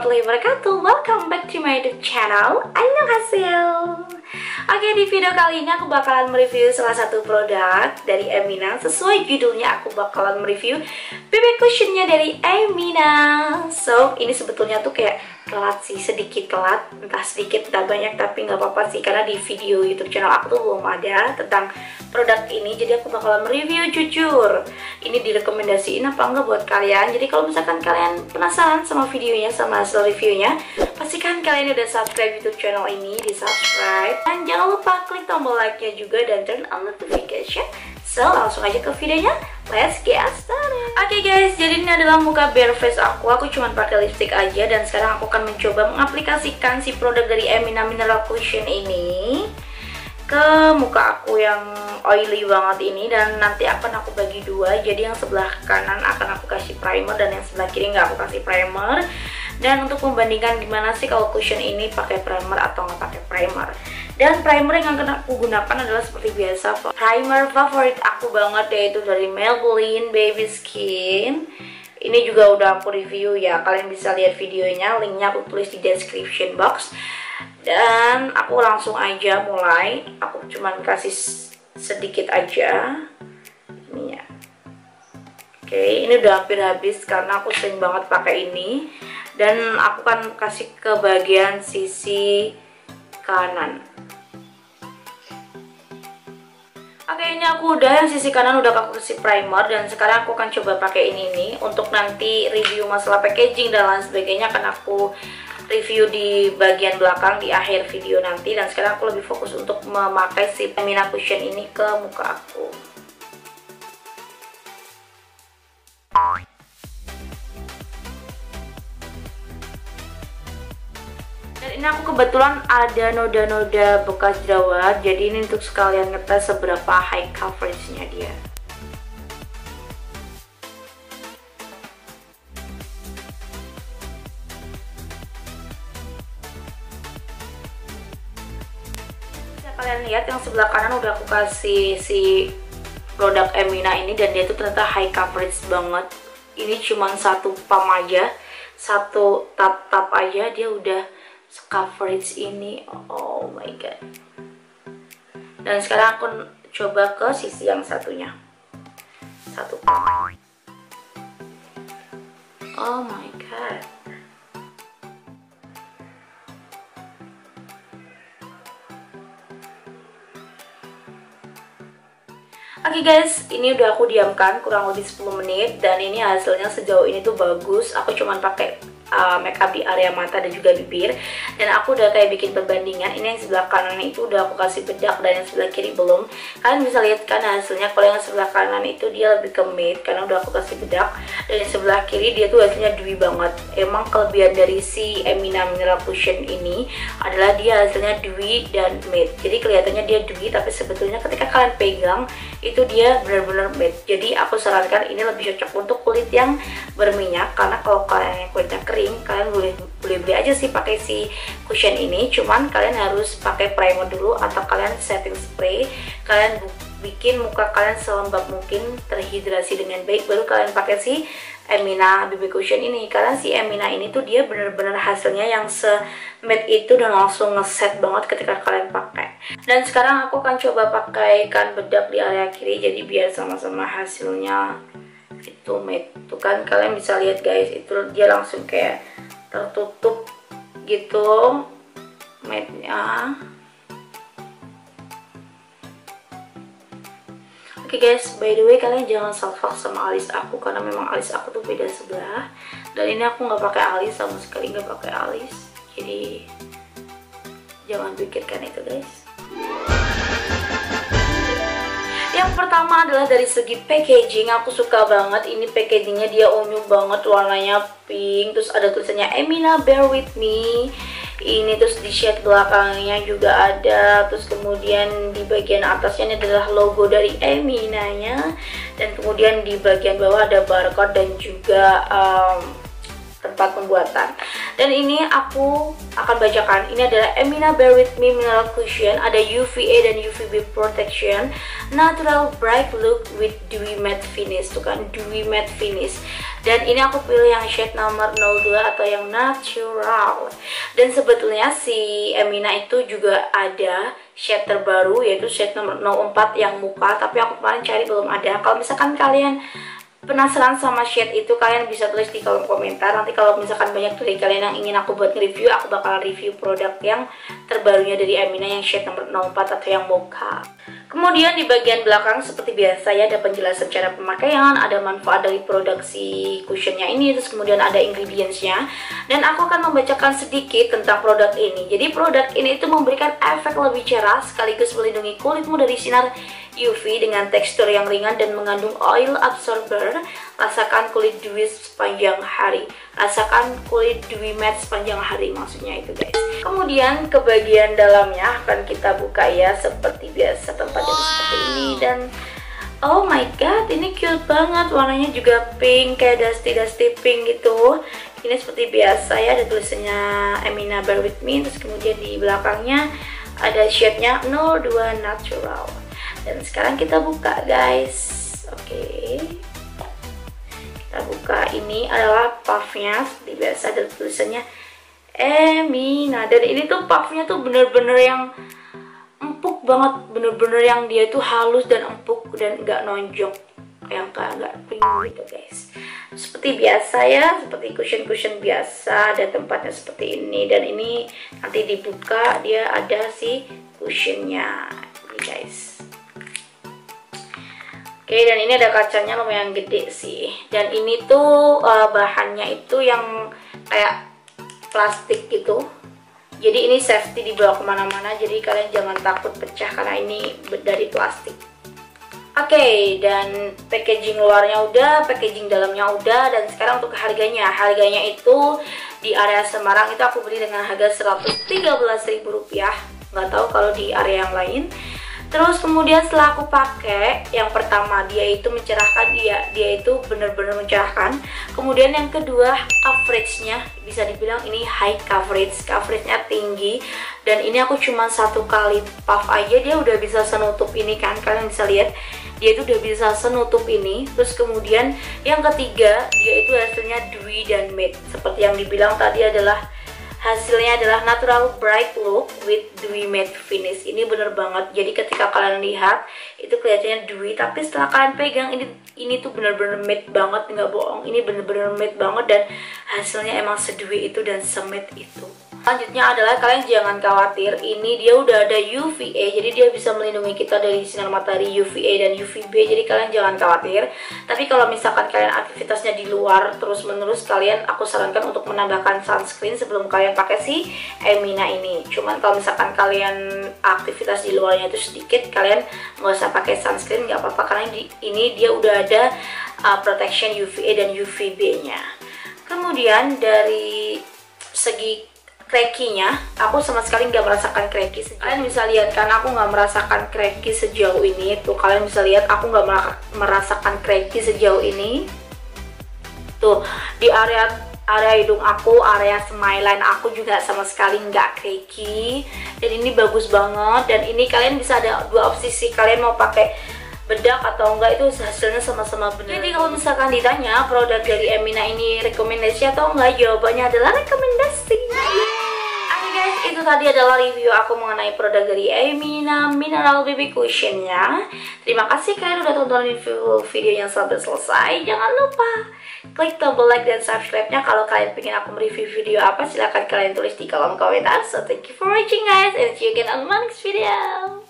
warahmatullahi wabarakatuh. Welcome back to my YouTube channel. Annyeonghaseyo. Oke, di video kali ini aku bakalan mereview salah satu produk dari Emina. Sesuai judulnya, aku bakalan mereview BB cushionnya dari Emina. So, ini sebetulnya tuh kayak telat sih, sedikit telat, entah sedikit entah banyak, tapi nggak apa-apa sih karena di video YouTube channel aku tuh belum ada tentang produk ini, jadi aku bakalan mereview jujur. Ini direkomendasiin apa enggak buat kalian. Jadi kalau misalkan kalian penasaran sama videonya, sama hasil reviewnya, pastikan kalian udah subscribe YouTube channel ini, di subscribe, dan jangan lupa klik tombol like-nya juga dan turn on notification. So, langsung aja ke videonya. Let's get started. Oke guys, jadi ini adalah muka bare face aku. Aku cuma pakai lipstick aja dan sekarang aku akan mencoba mengaplikasikan si produk dari Emina Mineral Cushion ini ke muka aku yang oily banget ini, dan nanti akan aku bagi dua. Jadi yang sebelah kanan akan aku kasih primer dan yang sebelah kiri nggak aku kasih primer. Dan untuk membandingkan gimana sih kalau cushion ini pakai primer atau nggak pakai primer. Dan primer yang akan aku gunakan adalah seperti biasa, primer favorit aku banget, yaitu dari Maybelline Baby Skin. Ini juga udah aku review ya, kalian bisa lihat videonya, linknya aku tulis di description box. Dan aku langsung aja mulai, aku cuman kasih sedikit aja ini ya. Oke, ini udah hampir habis karena aku sering banget pakai ini. Dan aku kan kasih ke bagian sisi kanan. Oke, ini aku udah yang sisi kanan udah aku kasih primer, dan sekarang aku akan coba pakai ini nih. Untuk nanti review masalah packaging dan lain sebagainya akan aku review di bagian belakang di akhir video nanti. Dan sekarang aku lebih fokus untuk memakai si Emina Cushion ini ke muka aku. Dan ini aku kebetulan ada noda-noda bekas jerawat, jadi ini untuk sekalian ngetes seberapa high coveragenya dia. Bisa kalian lihat yang sebelah kanan udah aku kasih si produk Emina ini, dan dia tuh ternyata high coverage banget. Ini cuman satu pump aja, satu tap-tap aja dia udah coverage ini. Oh my god. Dan sekarang aku coba ke sisi yang satunya, satu pump. Oh my god. Oke guys, ini udah aku diamkan kurang lebih 10 menit, dan ini hasilnya sejauh ini tuh bagus. Aku cuman pakai makeup di area mata dan juga bibir, dan aku udah kayak bikin perbandingan. Ini yang sebelah kanan itu udah aku kasih bedak, dan yang sebelah kiri belum. Kalian bisa lihat kan hasilnya, kalau yang sebelah kanan itu dia lebih ke matte karena udah aku kasih bedak, dan yang sebelah kiri dia tuh hasilnya dewy banget. Emang kelebihan dari si Emina Mineral Cushion ini adalah dia hasilnya dewy dan matte. Jadi kelihatannya dia dewy, tapi sebetulnya ketika kalian pegang itu dia benar-benar matte. Jadi aku sarankan ini lebih cocok untuk kulit yang berminyak, karena kalau kalian yang kulitnya kering, kalian boleh beli aja sih pakai si cushion ini. Cuman kalian harus pakai primer dulu atau kalian setting spray. Kalian bikin muka kalian selembab mungkin, terhidrasi dengan baik, baru kalian pakai si Emina BB Cushion ini. Karena si Emina ini tuh dia bener-bener hasilnya yang se-matte itu dan langsung ngeset banget ketika kalian pakai. Dan sekarang aku akan coba pakaikan bedak di area kiri, jadi biar sama-sama hasilnya itu matte. Tuh kan kalian bisa lihat guys, itu dia langsung kayak tertutup gitu matte-nya. Oke guys, by the way kalian jangan salfak sama alis aku, karena memang alis aku tuh beda sebelah. Dan ini aku nggak pakai alis, sama sekali nggak pakai alis, jadi jangan pikirkan itu guys. Yang pertama adalah dari segi packaging, aku suka banget. Ini packagingnya dia unyu banget, warnanya pink, terus ada tulisannya Emina Bear With Me. Ini terus di shade belakangnya juga ada, terus kemudian di bagian atasnya ini adalah logo dari Emina-nya, dan kemudian di bagian bawah ada barcode dan juga tempat pembuatan. Dan ini aku akan bacakan. Ini adalah Emina Bare With Me Mineral Cushion, ada UVA dan UVB Protection, Natural Bright Look with Dewy Matte Finish. Tuh kan, Dewy Matte Finish. Dan ini aku pilih yang shade nomor 02 atau yang natural. Dan sebetulnya si Emina itu juga ada shade terbaru, yaitu shade nomor 04 yang muka, tapi aku kemarin cari belum ada. Kalau misalkan kalian penasaran sama shade itu, kalian bisa tulis di kolom komentar. Nanti kalau misalkan banyak dari kalian yang ingin aku buat review, aku bakal review produk yang terbarunya dari Emina yang shade nomor 04 atau yang mocha. Kemudian di bagian belakang seperti biasa ya, ada penjelasan cara pemakaian, ada manfaat dari produk si cushionnya ini, terus kemudian ada ingredientsnya. Dan aku akan membacakan sedikit tentang produk ini. Jadi produk ini itu memberikan efek lebih cerah sekaligus melindungi kulitmu dari sinar UV dengan tekstur yang ringan dan mengandung oil absorber. Rasakan kulit dewy sepanjang hari. Rasakan kulit dewy matte sepanjang hari, maksudnya itu guys. Kemudian ke bagian dalamnya akan kita buka ya, seperti biasa tempatnya seperti ini. Dan oh my god, ini cute banget, warnanya juga pink, kayak dusty pink gitu. Ini seperti biasa ya, ada tulisannya Emina Bare With Me. Terus kemudian di belakangnya ada shade-nya 02 Natural. Dan sekarang kita buka guys. Oke. Kita buka, ini adalah puffnya. Seperti biasa ada tulisannya Emina. Dan ini tuh puffnya tuh bener-bener yang empuk banget. Bener-bener yang dia tuh halus dan empuk dan nggak nonjok, yang nggak pink gitu guys. Seperti biasa ya, seperti cushion biasa, ada tempatnya seperti ini. Dan ini nanti dibuka, dia ada si cushionnya ini guys. Oke, dan ini ada kacanya lumayan gede sih. Dan ini tuh bahannya itu yang kayak plastik gitu. Jadi ini safety dibawa kemana-mana. Jadi kalian jangan takut pecah karena ini dari plastik. Oke, dan packaging luarnya udah, packaging dalamnya udah. Dan sekarang untuk harganya. Harganya itu di area Semarang itu aku beli dengan harga Rp113.000. Nggak tahu kalau di area yang lain. Terus kemudian setelah aku pakai, yang pertama dia itu mencerahkan, dia itu bener-bener mencerahkan. Kemudian yang kedua, coveragenya bisa dibilang ini high coveragenya tinggi. Dan ini aku cuma satu kali puff aja dia udah bisa senutup ini kan, kalian bisa lihat dia itu udah bisa senutup ini. Terus kemudian yang ketiga, dia itu hasilnya dewy dan matte. Seperti yang dibilang tadi hasilnya adalah natural bright look with dewy matte finish. Ini bener banget. Jadi ketika kalian lihat itu kelihatannya dewy, tapi setelah kalian pegang ini tuh bener-bener matte banget, nggak bohong. Ini bener-bener matte banget dan hasilnya emang sedewy itu dan sematte itu. Selanjutnya adalah kalian jangan khawatir, ini dia udah ada UVA, jadi dia bisa melindungi kita dari sinar matahari UVA dan UVB, jadi kalian jangan khawatir. Tapi kalau misalkan kalian aktivitasnya di luar terus-menerus, aku sarankan untuk menambahkan sunscreen sebelum kalian pakai si Emina ini. Cuman kalau misalkan kalian aktivitas di luarnya itu sedikit, kalian nggak usah pakai sunscreen, nggak apa-apa, karena ini dia udah ada protection UVA dan UVB nya. Kemudian dari segi cracky-nya, aku sama sekali nggak merasakan cracky. Kalian bisa lihat kan, aku nggak merasakan cracky sejauh ini. Tuh kalian bisa lihat, aku nggak merasakan cracky sejauh ini. Tuh di area hidung aku, area smile aku juga sama sekali nggak cracky. Dan ini bagus banget. Dan ini kalian bisa ada dua opsi sih, kalian mau pakai bedak atau enggak, itu hasilnya sama-sama benar. Jadi kalau misalkan ditanya produk dari Emina ini rekomendasi atau enggak, jawabannya adalah rekomendasi. Oke guys, itu tadi adalah review aku mengenai produk dari Emina Mineral BB Cushionnya. Terima kasih kalian udah tontonin videonya sampai selesai. Jangan lupa klik tombol like dan subscribe-nya. Kalau kalian pengen aku mereview video apa, silahkan kalian tulis di kolom komentar. So thank you for watching guys, and see you again on my next video.